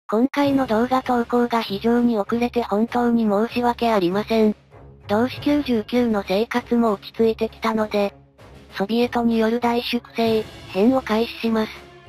今回の動画投稿が非常に遅れて本当に申し訳ありません。同志99の生活も落ち着いてきたので、ソビエトによる大粛清編を開始します。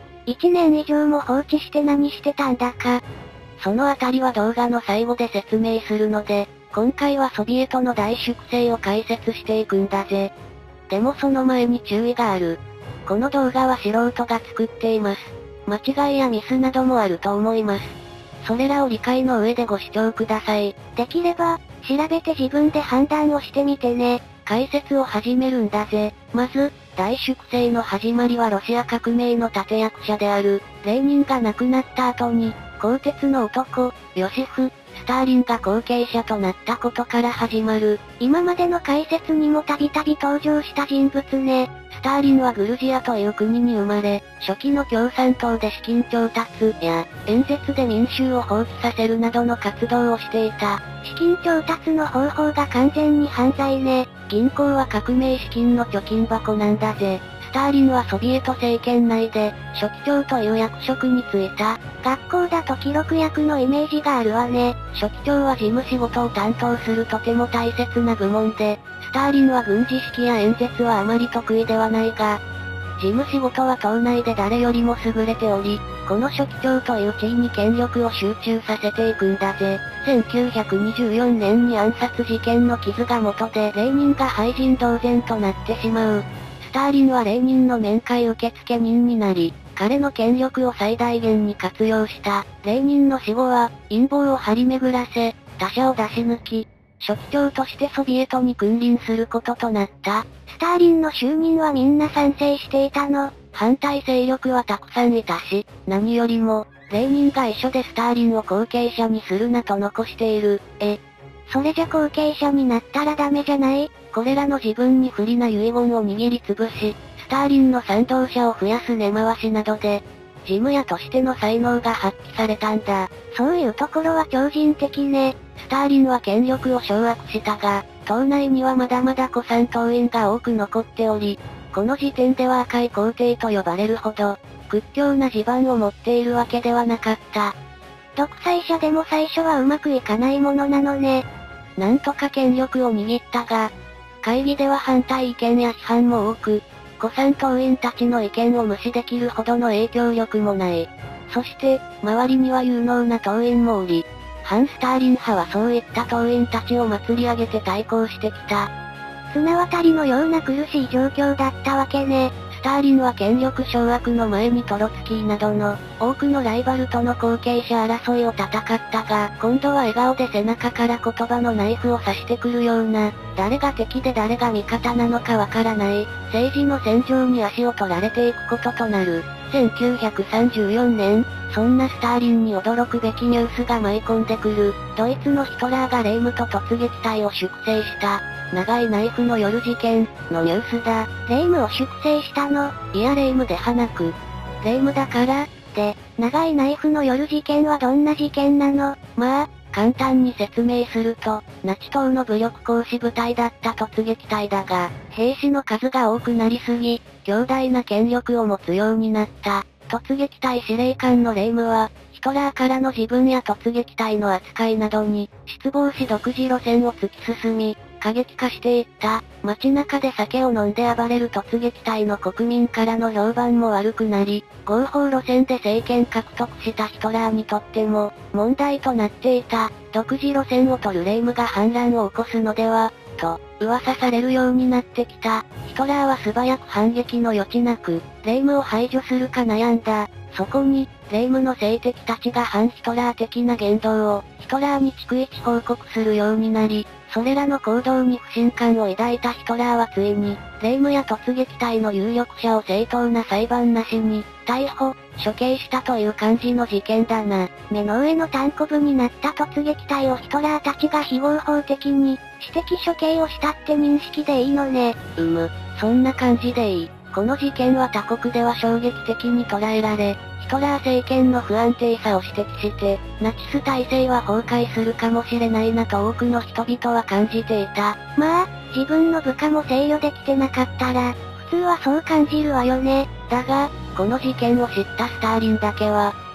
1年以上も放置して何してたんだか。 そのあたりは動画の最後で説明するので、今回はソビエトの大粛清を解説していくんだぜ。でもその前に注意がある。この動画は素人が作っています。間違いやミスなどもあると思います。それらを理解の上でご視聴ください。 できれば、調べて自分で判断をしてみてね。 解説を始めるんだぜ。まず、大粛清の始まりはロシア革命の立役者である、レーニンが亡くなった後に、鋼鉄の男、ヨシフ、スターリンが後継者となったことから始まる。 今までの解説にもたびたび登場した人物ね。 スターリンはグルジアという国に生まれ、初期の共産党で資金調達や、演説で民衆を放棄させるなどの活動をしていた。 資金調達の方法が完全に犯罪ね。 銀行は革命資金の貯金箱なんだぜ。スターリンはソビエト政権内で、書記長という役職に就いた。 学校だと記録役のイメージがあるわね。 書記長は事務仕事を担当するとても大切な部門で、スターリンは軍事指揮や演説はあまり得意ではないが、事務仕事は党内で誰よりも優れており、この書記長という地位に権力を集中させていくんだぜ。1924年に暗殺事件の傷が元でレーニンが廃人同然となってしまう。スターリンはレーニンの面会受付人になり、彼の権力を最大限に活用した。レーニンの死後は、陰謀を張り巡らせ、他者を出し抜き、書記長としてソビエトに君臨することとなった。 スターリンの就任はみんな賛成していたの？ 反対勢力はたくさんいたし、何よりも、レーニンが遺書でスターリンを後継者にするなと残している。 それじゃ後継者になったらダメじゃない？ これらの自分に不利な遺言を握りつぶし、スターリンの賛同者を増やす根回しなどで、事務屋としての才能が発揮されたんだ。 そういうところは超人的ね。 スターリンは権力を掌握したが、党内にはまだまだ古参党員が多く残っており、この時点では赤い皇帝と呼ばれるほど、屈強な地盤を持っているわけではなかった。 独裁者でも最初はうまくいかないものなのね。 なんとか権力を握ったが、会議では反対意見や批判も多く、古参党員たちの意見を無視できるほどの影響力もない。そして、周りには有能な党員もおり、反スターリン派はそういった党員たちを祭り上げて対抗してきた。 綱渡りのような苦しい状況だったわけね。 スターリンは権力掌握の前にトロツキーなどの多くのライバルとの後継者争いを戦ったが、今度は笑顔で背中から言葉のナイフを刺してくるような、誰が敵で誰が味方なのかわからない、政治の戦場に足を取られていくこととなる。1934年、そんなスターリンに驚くべきニュースが舞い込んでくる。ドイツのヒトラーがレイムと突撃隊を粛清した。長いナイフの夜事件のニュースだ。 レイムを粛清したの？ いやレイムではなく、レイムだから、 で、長いナイフの夜事件はどんな事件なの？ まあ、簡単に説明すると、ナチ党の武力行使部隊だった突撃隊だが、兵士の数が多くなりすぎ、強大な権力を持つようになった。突撃隊司令官のレイムは、ヒトラーからの自分や突撃隊の扱いなどに、失望し独自路線を突き進み、過激化していった。街中で酒を飲んで暴れる突撃隊の国民からの評判も悪くなり、合法路線で政権獲得したヒトラーにとっても、問題となっていた。独自路線を取るレイムが反乱を起こすのでは、と、噂されるようになってきた。ヒトラーは素早く反撃の余地なく、レイムを排除するか悩んだ。そこに、レイムの政敵たちが反ヒトラー的な言動を、ヒトラーに逐一報告するようになり、それらの行動に不信感を抱いたヒトラーはついに、レイムや突撃隊の有力者を正当な裁判なしに、逮捕、処刑したという感じの事件だな。 目の上の単行部になった突撃隊をヒトラーたちが非合法的に、私的処刑をしたって認識でいいのね。 そんな感じでいい。この事件は他国では衝撃的に捉えられ、ヒトラー政権の不安定さを指摘して、ナチス体制は崩壊するかもしれないなと多くの人々は感じていた。 まあ、自分の部下も制御できてなかったら、普通はそう感じるわよね。 だが、この事件を知ったスターリンだけは、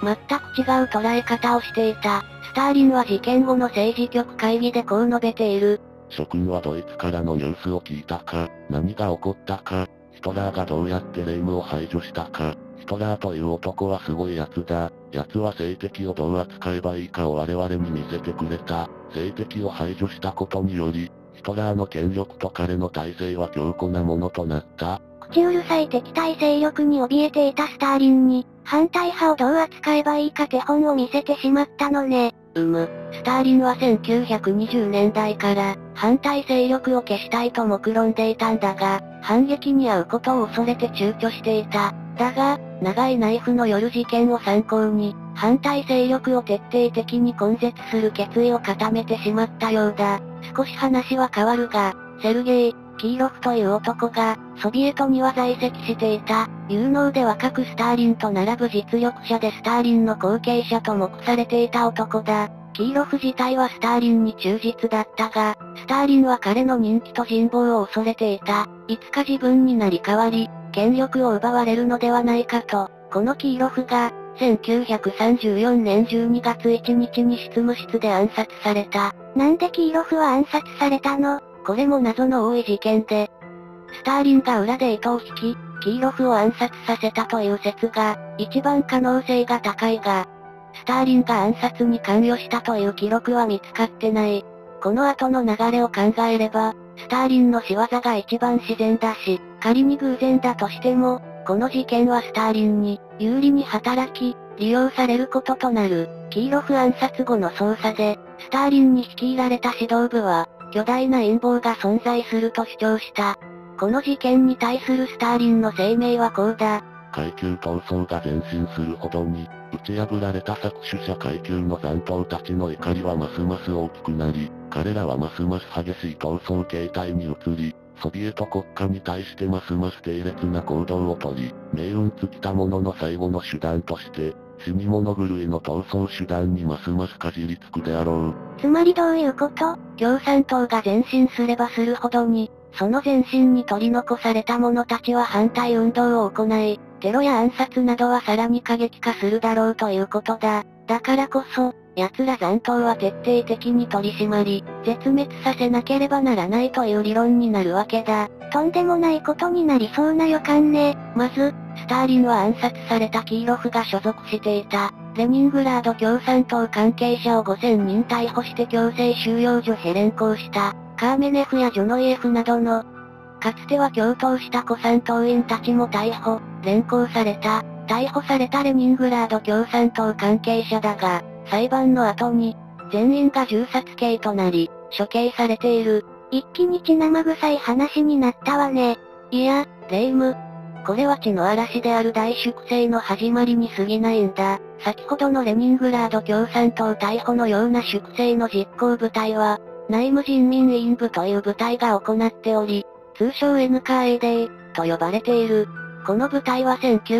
全く違う捉え方をしていた。スターリンは事件後の政治局会議でこう述べている。 諸君はドイツからのニュースを聞いたか、何が起こったか、ヒトラーがどうやってレイムを排除したか、ヒトラーという男はすごい奴だ。奴は政敵をどう扱えばいいかを我々に見せてくれた。政敵を排除したことにより、ヒトラーの権力と彼の体制は強固なものとなった。 口うるさい敵対勢力に怯えていたスターリンに、反対派をどう扱えばいいか手本を見せてしまったのね。 スターリンは1920年代から、反対勢力を消したいと目論んでいたんだが、反撃に遭うことを恐れて躊躇していた。だが、長いナイフの夜事件を参考に、反対勢力を徹底的に根絶する決意を固めてしまったようだ。少し話は変わるが、セルゲイ・キーロフという男が、ソビエトには在籍していた、有能で若くスターリンと並ぶ実力者でスターリンの後継者と目されていた男だ。キーロフ自体はスターリンに忠実だったが、スターリンは彼の人気と人望を恐れていた。いつか自分になり変わり、権力を奪われるのではないかと、このキーロフが、1934年12月1日に執務室で暗殺された。 なんでキーロフは暗殺されたの？ これも謎の多い事件で、スターリンが裏で糸を引き、キーロフを暗殺させたという説が、一番可能性が高いが、スターリンが暗殺に関与したという記録は見つかってない。この後の流れを考えれば、スターリンの仕業が一番自然だし、仮に偶然だとしても、この事件はスターリンに有利に働き、利用されることとなる。キーロフ暗殺後の捜査で、スターリンに率いられた指導部は、巨大な陰謀が存在すると主張した。この事件に対するスターリンの声明はこうだ。 階級闘争が前進するほどに、打ち破られた搾取者階級の残党たちの怒りはますます大きくなり、彼らはますます激しい闘争形態に移り、ソビエト国家に対してますます低劣な行動をとり、命運尽きた者の最後の手段として、死に物狂いの闘争手段にますますかじりつくであろう。 つまりどういうこと？ 共産党が前進すればするほどに、その前進に取り残された者たちは反対運動を行い、テロや暗殺などはさらに過激化するだろうということだ。だからこそ、奴ら残党は徹底的に取り締まり、絶滅させなければならないという理論になるわけだ。 とんでもないことになりそうな予感ね。 まず、スターリンは暗殺されたキーロフが所属していた、レニングラード共産党関係者を5000人逮捕して強制収容所へ連行した、カーメネフやジョノイエフなどの、かつては共闘した古参党員たちも逮捕、連行された。逮捕されたレニングラード共産党関係者だが、裁判の後に、全員が銃殺刑となり、処刑されている。 一気に血生臭い話になったわね。 いや、レイム。これは血の嵐である大粛清の始まりに過ぎないんだ。先ほどのレニングラード共産党逮捕のような粛清の実行部隊は、内務人民委員部という部隊が行っており、通称 NKVD と呼ばれている。この部隊は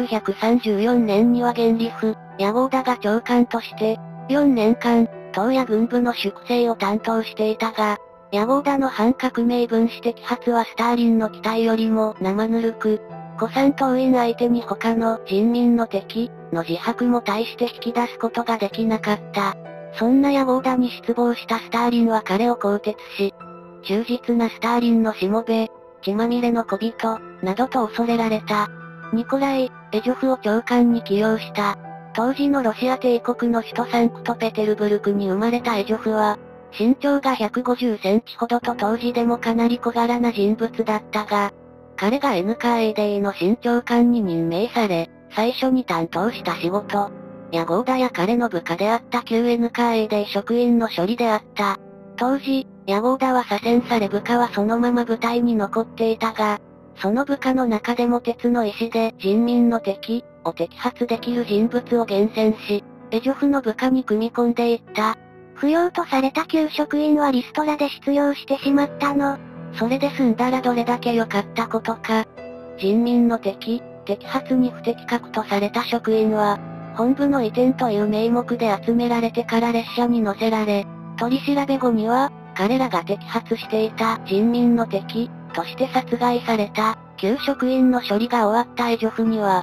1934年にはゲンリフ、ヤゴーダが長官として、4年間、党や軍部の粛清を担当していたが、ヤゴーダの反革命分子摘発はスターリンの期待よりも生ぬるく、古参党員相手に他の人民の敵の自白も大して引き出すことができなかった。そんなヤゴーダに失望したスターリンは彼を更迭し、忠実なスターリンのしもべ、血まみれの小人、などと恐れられた。ニコライ・エジョフを長官に起用した。当時のロシア帝国の首都サンクトペテルブルクに生まれたエジョフは、身長が150センチほどと当時でもかなり小柄な人物だったが、彼が NKVD の新長官に任命され、最初に担当した仕事、ヤゴーダや彼の部下であった旧 NKVD 職員の処理であった。当時、ヤゴーダは左遷され部下はそのまま部隊に残っていたが、その部下の中でも鉄の意志で人民の敵を摘発できる人物を厳選し、エジョフの部下に組み込んでいった。 不要とされた旧職員はリストラで失業してしまったの。 それで済んだらどれだけ良かったことか。人民の敵、摘発に不適格とされた職員は、本部の移転という名目で集められてから列車に乗せられ、取り調べ後には、彼らが摘発していた人民の敵として殺害された旧職員の処理が終わったエジョフには、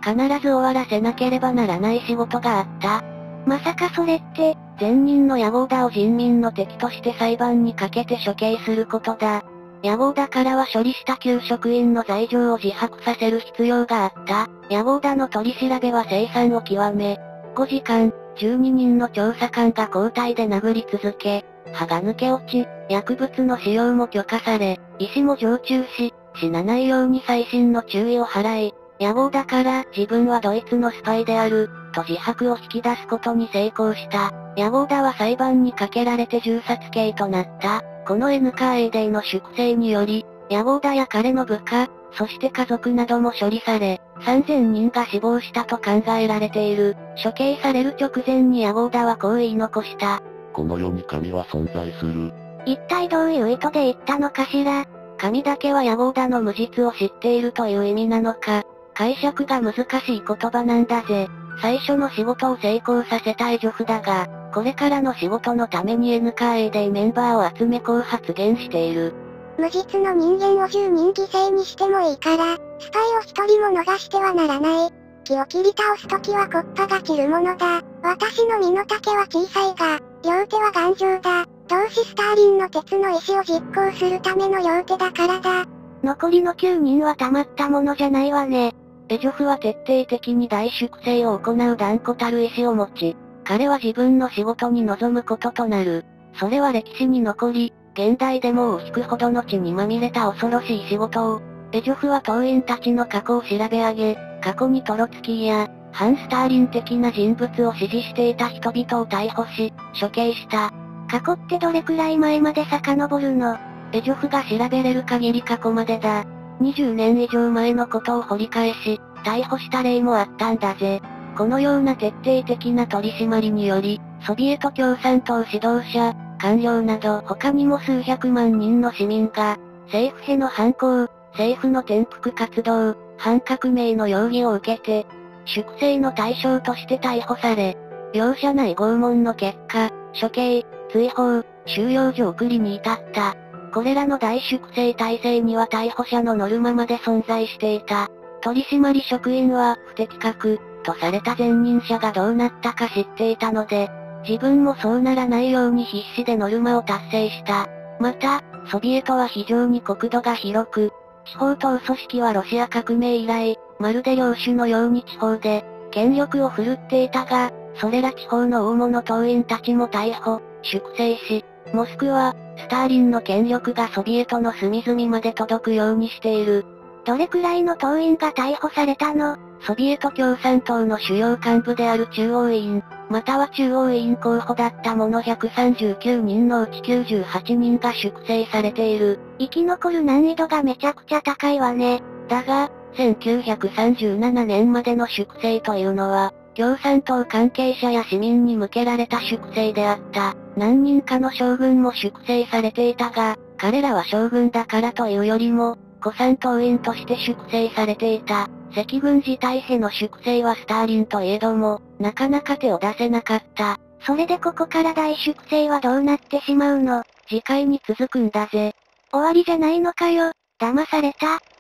必ず終わらせなければならない仕事があった。 まさかそれって、 前任の野合田を人民の敵として裁判にかけて処刑することだ。野合田からは処理した旧職員の罪状を自白させる必要があった。野合田の取り調べは凄惨を極め、5時間、12人の調査官が交代で殴り続け、歯が抜け落ち、薬物の使用も許可され、医師も常駐し、死なないように細心の注意を払い、野合田から自分はドイツのスパイである、と自白を引き出すことに成功した。野合田は裁判にかけられて銃殺刑となった。この NKA デイの粛清により、野合田や彼の部下、そして家族なども処理され、3000人が死亡したと考えられている。処刑される直前に野合田はこう言い残した。 この世に神は存在する。 一体どういう意図で言ったのかしら。 神だけは野合田の無実を知っているという意味なのか。解釈が難しい言葉なんだぜ。最初の仕事を成功させたエジョフだが、これからの仕事のために NKA デイメンバーを集めこう発言している。 無実の人間を10人犠牲にしてもいいから、スパイを1人も逃してはならない。木を切り倒すときは木っ端が散るものだ。私の身の丈は小さいが、両手は頑丈だ。同志スターリンの鉄の意志を実行するための両手だからだ。残りの9人はたまったものじゃないわね。 エジョフは徹底的に大粛清を行う断固たる意志を持ち、彼は自分の仕事に臨むこととなる。それは歴史に残り、現代でも尾を引くほどの血にまみれた恐ろしい仕事を、エジョフは党員たちの過去を調べ上げ、過去にトロツキーや、反スターリン的な人物を支持していた人々を逮捕し、処刑した。 過去ってどれくらい前まで遡るの？ エジョフが調べれる限り過去までだ。20年以上前のことを掘り返し、逮捕した例もあったんだぜ。このような徹底的な取り締まりにより、ソビエト共産党指導者、官僚など他にも数百万人の市民が、政府への反抗、政府の転覆活動、反革命の容疑を受けて、粛清の対象として逮捕され、容赦ない拷問の結果、処刑、追放、収容所送りに至った。これらの大粛清体制には逮捕者のノルマまで存在していた。取締職員は不適格、とされた前任者がどうなったか知っていたので、自分もそうならないように必死でノルマを達成した。また、ソビエトは非常に国土が広く、地方党組織はロシア革命以来、まるで領主のように地方で、権力を振るっていたが、それら地方の大物党員たちも逮捕、粛清し、モスクワ、スターリンの権力がソビエトの隅々まで届くようにしている。 どれくらいの党員が逮捕されたの？ ソビエト共産党の主要幹部である中央委員、または中央委員候補だった者139人のうち98人が粛清されている。 生き残る難易度がめちゃくちゃ高いわね。 だが、1937年までの粛清というのは、共産党関係者や市民に向けられた粛清であった。何人かの将軍も粛清されていたが、彼らは将軍だからというよりも、古参党員として粛清されていた。赤軍自体への粛清はスターリンといえども、なかなか手を出せなかった。 それでここから大粛清はどうなってしまうの？ 次回に続くんだぜ。 終わりじゃないのかよ。騙された。